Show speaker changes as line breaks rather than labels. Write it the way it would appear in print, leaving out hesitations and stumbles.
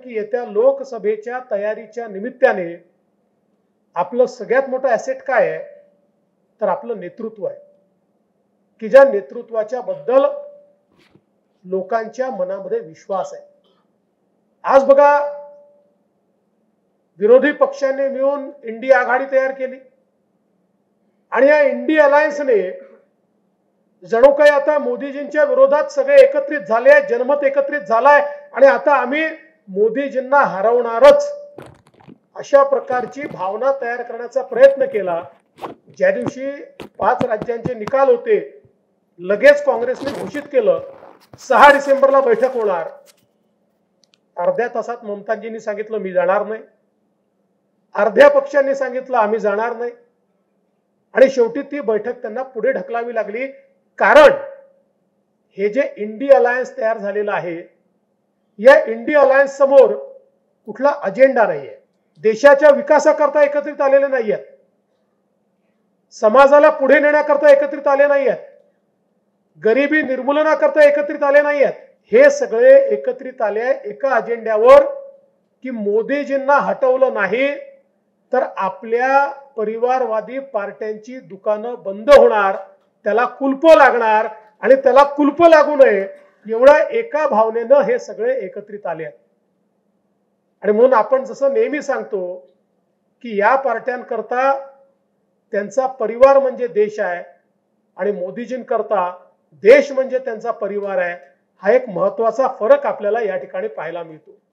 की येत्या लोकसभेच्या तयारीच्या निमित्ताने आपलं सगळ्यात मोठं ॲसेट काय आहे तर आपलं नेतृत्व आहे की ज्या नेतृत्वाच्या बद्दल लोकांच्या मनामध्ये विश्वास आहे। आज बघा विरोधी पक्षांनी मिळून इंडिया आघाडी तयार केली आणि या इंडिया अलायन्सने जणू काही आता मोदीजींच्या विरोधात सगळे एकत्रित झाले आहेत, जनमत एकत्रित झालाय आणि आता आम्ही मोदीजींना हरवणारच अशा प्रकारची भावना तयार करण्याचा प्रयत्न केला। ज्या दिवशी 5 राज्यांचे निकाल होते लगेच काँग्रेसने घोषित केलं 6 डिसेंबरला बैठक होणार। अर्ध्या तासात ममताजींनी सांगितलं मी जाणार नाही, अर्ध्या पक्षांनी सांगितलं आम्ही जाणार नाही आणि शेवटी ती बैठक त्यांना पुढे ढकलावी लागली। कारण हे जे इंडिया अलायन्स तयार झालेलं आहे या इंडिया अलायन्स समोर कुठला अजेंडा नाहीये, देशाच्या विकासाकरता एकत्रित आलेले नाहीयेत, समाजाला पुढे नेण्याकरता एकत्रित आले नाहीयेत, गरिबी निर्मूलनाकरता एकत्रित आले नाहीयेत। हे सगळे एकत्रित आले एका अजेंड्यावर की मोदीजींना हटवलं नाही तर आपल्या परिवारवादी पार्ट्यांची दुकानं बंद होणार, त्याला कुलप लागणार आणि त्याला कुलप लागू नये एवढ्या एका भावनेनं हे सगळे एकत्रित आले आहेत। आणि म्हणून आपण जसं नेहमी सांगतो की या पार्ट्यांकरता त्यांचा परिवार म्हणजे देश आहे आणि मोदीजींकरता देश म्हणजे त्यांचा परिवार आहे। हा एक महत्त्वाचा फरक आपल्याला या ठिकाणी पाहायला मिळतो।